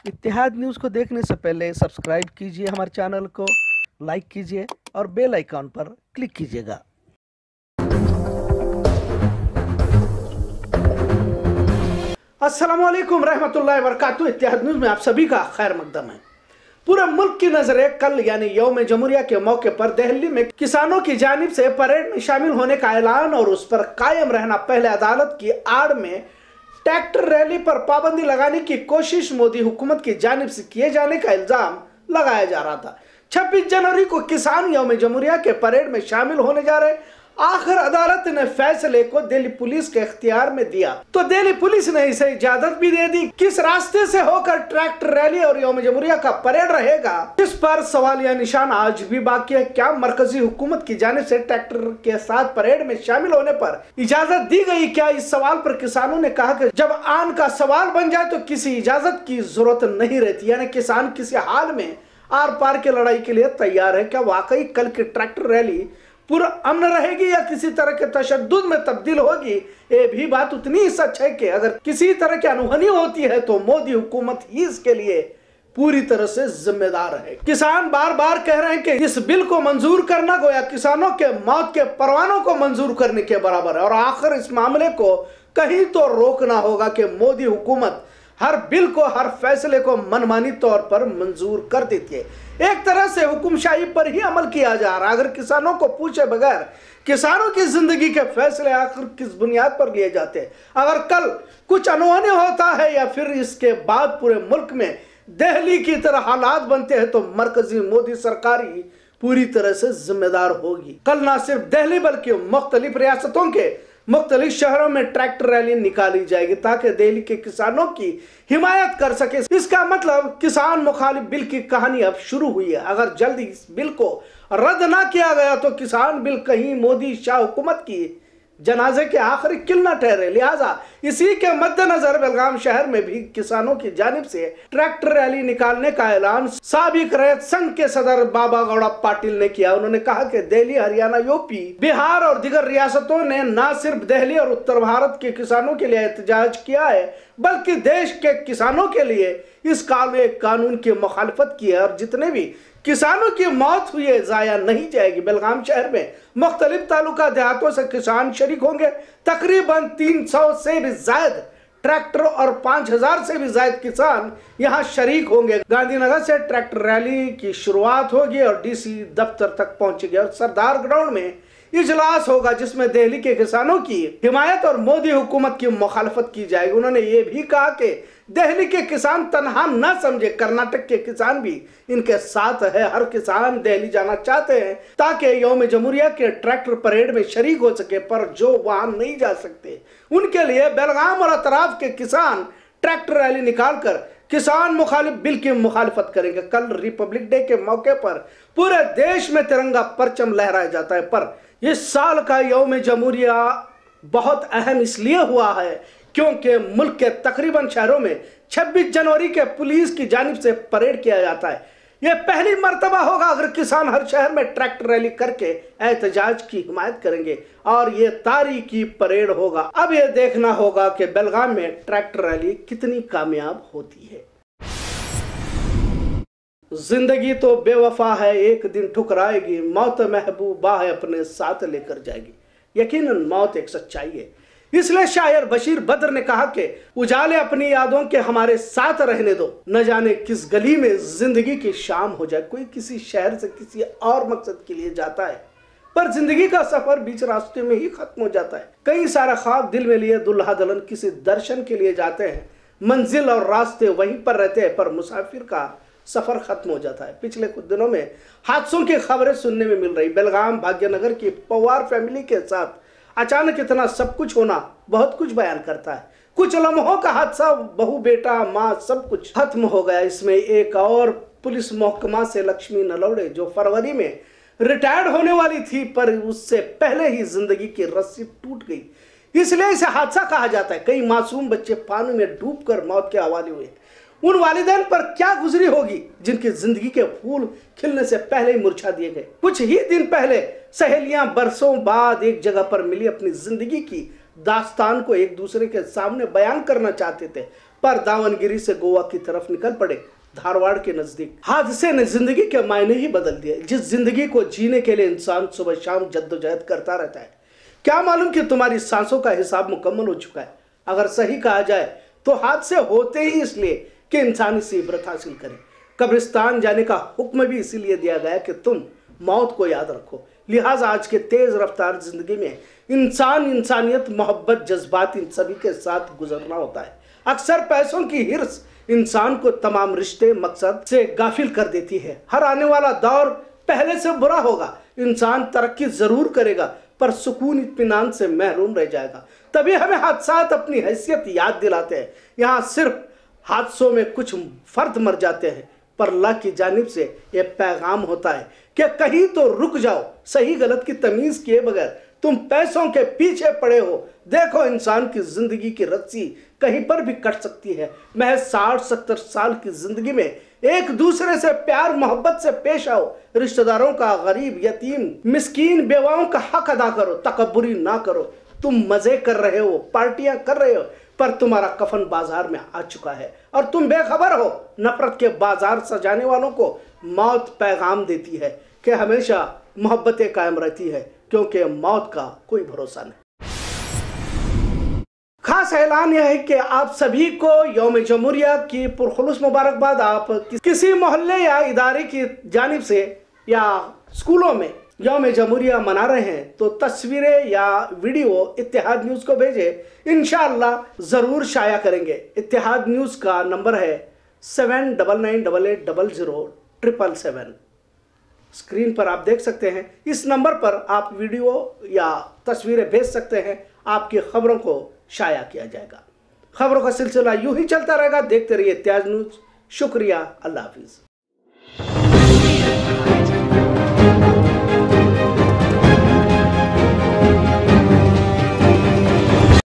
इत्तेहाद news को देखने से पहले सब्सक्राइब कीजिए हमारे चैनल को, लाइक कीजिए और बेल आइकॉन पर क्लिक कीजिएगा। अस्सलामुअलैकुम रहमतुल्लाहि व बरकातुहू। इत्तेहाद न्यूज़ में आप सभी का खैर मकदम है। पूरे मुल्क की नजरें कल यानी यौम जमहूरिया के मौके पर दिल्ली में किसानों की जानिब से परेड में शामिल होने का ऐलान और उस पर कायम रहना, पहले अदालत की आड़ में ट्रैक्टर रैली पर पाबंदी लगाने की कोशिश मोदी हुकूमत की जानिब से किए जाने का इल्जाम लगाया जा रहा था। 26 जनवरी को किसान यौम जमहूरिया के परेड में शामिल होने जा रहे। आखिर अदालत ने फैसले को दिल्ली पुलिस के इख्तियार में दिया तो दिल्ली पुलिस ने इसे इजाजत भी दे दी। किस रास्ते से होकर ट्रैक्टर रैली और यौम जमहूरिया का परेड रहेगा, इस पर सवालिया निशान आज भी बाकी है। क्या मरकजी हुकूमत की जानिब से ट्रैक्टर के साथ परेड में शामिल होने पर इजाजत दी गई? क्या इस सवाल पर किसानों ने कहा कि जब आन का सवाल बन जाए तो किसी इजाजत की जरूरत नहीं रहती, यानी किसान किसी हाल में आर पार की लड़ाई के लिए तैयार है। क्या वाकई कल की ट्रैक्टर रैली पूरा अमन रहेगी या किसी तरह के तशद्दुद में तब्दील होगी? ये भी बात उतनी ही सच है कि अगर किसी तरह की अनहोनी होती है तो मोदी हुकूमत ही इसके लिए पूरी तरह से जिम्मेदार है। किसान बार बार कह रहे हैं कि इस बिल को मंजूर करना गोया किसानों के मौत के परवानों को मंजूर करने के बराबर है और आखिर इस मामले को कहीं तो रोकना होगा कि मोदी हुकूमत हर बिल को, हर फैसले को मनमानी तौर पर मंजूर कर देती है। एक तरह से हुकुमशाही पर ही अमल किया जा रहा है। अगर किसानों को पूछे बगैर किसानों की जिंदगी के फैसले आखिर किस बुनियाद पर लिए जाते हैं? अगर कल कुछ अनहोनी होता है या फिर इसके बाद पूरे मुल्क में दिल्ली की तरह हालात बनते हैं तो मरकजी मोदी सरकार ही पूरी तरह से जिम्मेदार होगी। कल ना सिर्फ दिल्ली बल्कि मुख्तलिफ रियासतों के मुख्तलिफ शहरों में ट्रैक्टर रैली निकाली जाएगी ताकि दिल्ली के किसानों की हिमायत कर सके। इसका मतलब किसान मुखालिफ बिल की कहानी अब शुरू हुई है। अगर जल्दी इस बिल को रद्द ना किया गया तो किसान बिल कहीं मोदी शाह हुकूमत की जनाजे के आखिरी किल न ठहरे। लिहाजा इसी के मद्देनजर बेलगाम शहर में भी किसानों की जानिब से ट्रैक्टर रैली निकालने का ऐलान साबिक रैयत संघ के सदर बाबा गौड़ा पाटिल ने किया। उन्होंने कहा कि दिल्ली, हरियाणा, यूपी, बिहार और दीगर रियासतों ने न सिर्फ दिल्ली और उत्तर भारत के किसानों के लिए एहतजाज किया है बल्कि देश के किसानों के लिए इस कानून की मुखालफत की है और जितने भी किसानों की मौत हुई है जाया नहीं जाएगी। बेलगाम शहर में मुख्तलिफ तालुका देहातों से किसान शरीक होंगे। तकरीबन 300 से भी ज्यादा ट्रैक्टर और 5000 से भी ज्यादा किसान यहाँ शरीक होंगे। गांधीनगर से ट्रैक्टर रैली की शुरुआत होगी और डीसी दफ्तर तक पहुंचेगी और सरदार ग्राउंड में इजलास होगा जिसमें दिल्ली के किसानों की हिमायत और मोदी हुकूमत की मुखालफत की जाएगी। उन्होंने ये भी कहा कि दिल्ली के किसान तनहा न समझे, कर्नाटक के किसान भी इनके साथ है। हर किसान दिल्ली जाना चाहते हैं ताकि यौम जमहूरिया के ट्रैक्टर परेड में शरीक हो सके, पर जो वहां नहीं जा सकते उनके लिए बेलगाम और अतराफ के किसान ट्रैक्टर रैली निकालकर किसान मुखालिफ बिल की मुखालिफत करेंगे। कल रिपब्लिक डे के मौके पर पूरे देश में तिरंगा परचम लहराया जाता है, पर इस साल का यौम जमहूरिया बहुत अहम इसलिए हुआ है क्योंकि मुल्क के तकरीबन शहरों में 26 जनवरी के पुलिस की जानिब से परेड किया जाता है। यह पहली मर्तबा होगा अगर किसान हर शहर में ट्रैक्टर रैली करके एहतजाज की हिमायत करेंगे और ये तारीखी परेड होगा। अब यह देखना होगा कि बेलगाम में ट्रैक्टर रैली कितनी कामयाब होती है। जिंदगी तो बेवफा है, एक दिन ठुकराएगी, मौत महबूबा है अपने साथ लेकर जाएगी। यकीनन मौत एक सच्चाई है, इसलिए शायर बशीर बद्र ने कहा कि उजाले अपनी यादों के हमारे साथ रहने दो, न जाने किस गली में जिंदगी की शाम हो जाए। कोई किसी शहर से किसी और मकसद के लिए जाता है पर जिंदगी का सफर बीच रास्ते में ही खत्म हो जाता है। कई सारा ख्वाब दिल में लिए दुल्हा दुल्हन किसी दर्शन के लिए जाते हैं, मंजिल और रास्ते वहीं पर रहते हैं पर मुसाफिर का सफर खत्म हो जाता है। पिछले कुछ दिनों में हादसों की खबरें सुनने में मिल रही। बेलगाम भाग्यनगर की पवार फैमिली के साथ अचानक इतना सब कुछ होना बहुत कुछ बयान करता है। कुछ लम्हों का हादसा, बहू बेटा माँ सब कुछ खत्म हो गया। इसमें एक और पुलिस महकमा से लक्ष्मी नलौड़े जो फरवरी में रिटायर्ड होने वाली थी पर उससे पहले ही जिंदगी की रस्सी टूट गई, इसलिए इसे हादसा कहा जाता है। कई मासूम बच्चे पानी में डूबकर मौत के हवाले हुए। उन वालिदैन पर क्या गुजरी होगी जिनकी जिंदगी के फूल खिलने से पहले ही मुरझा दिए गए। कुछ ही दिन पहले सहेलियां बरसों बाद एक जगह पर मिली, अपनी जिंदगी की दास्तान को एक दूसरे के सामने बयान करना चाहते थे पर दावनगिरी से गोवा की तरफ निकल पड़े, धारवाड़ के नजदीक। हादसे ने जिंदगी के मायने ही बदल दिए। जिस जिंदगी को जीने के लिए इंसान सुबह शाम जद्दोजहद करता रहता है, क्या मालूम कि तुम्हारी सांसों का हिसाब मुकम्मल हो चुका है। अगर सही कहा जाए तो हादसे होते ही इसलिए कि इंसान इससे इबरत हासिल करे। कब्रिस्तान जाने का हुक्म भी इसीलिए दिया गया कि तुम मौत को याद रखो। लिहाजा आज के तेज रफ्तार जिंदगी में इंसानियत, मोहब्बत, जज्बात, इन सभी के साथ गुजरना होता है। अक्सर पैसों की हिर्स इंसान को तमाम रिश्ते, मकसद से गाफिल कर देती है। हर आने वाला दौर पहले से बुरा होगा। इंसान तरक्की जरूर करेगा पर सुकून, इत्मीनान से महरूम रह जाएगा। तभी हमें हादसात अपनी हैसियत याद दिलाते हैं। यहाँ सिर्फ हादसों में कुछ फर्द मर जाते हैं, पर अल्लाह की जानिब से यह पैगाम होता है कि कहीं तो रुक जाओ। सही गलत की तमीज किए बगैर तुम पैसों के पीछे पड़े हो। देखो, इंसान की जिंदगी की रस्सी कहीं पर भी कट सकती है। महज 60-70 साल की जिंदगी में एक दूसरे से प्यार मोहब्बत से पेश आओ। रिश्तेदारों का, गरीब, यतीम, मिस्कीन, बेवाओं का हक अदा करो। तकब्बुरी ना करो। तुम मजे कर रहे हो, पार्टियां कर रहे हो, पर तुम्हारा कफन बाजार में आ चुका है और तुम बेखबर हो। नफरत के बाजार सजाने वालों को मौत पैगाम देती है कि हमेशा मोहब्बतें कायम रहती है, क्योंकि मौत का कोई भरोसा नहीं। खास ऐलान यह है कि आप सभी को यौम जमहूरिया की पुरखुलूस मुबारकबाद। आप किसी मोहल्ले या इदारे की जानिब से या स्कूलों में यौम जमहूरिया मना रहे हैं तो तस्वीरें या वीडियो इत्तेहाद न्यूज़ को भेजें। इंशाअल्लाह ज़रूर शाया करेंगे। इत्तेहाद न्यूज़ का नंबर है 7998000777। स्क्रीन पर आप देख सकते हैं। इस नंबर पर आप वीडियो या तस्वीरें भेज सकते हैं। आपकी खबरों को शाया किया जाएगा। खबरों का सिलसिला यूं ही चलता रहेगा। देखते रहिए इत्तेहाद न्यूज़। शुक्रिया। अल्लाह हाफिज़।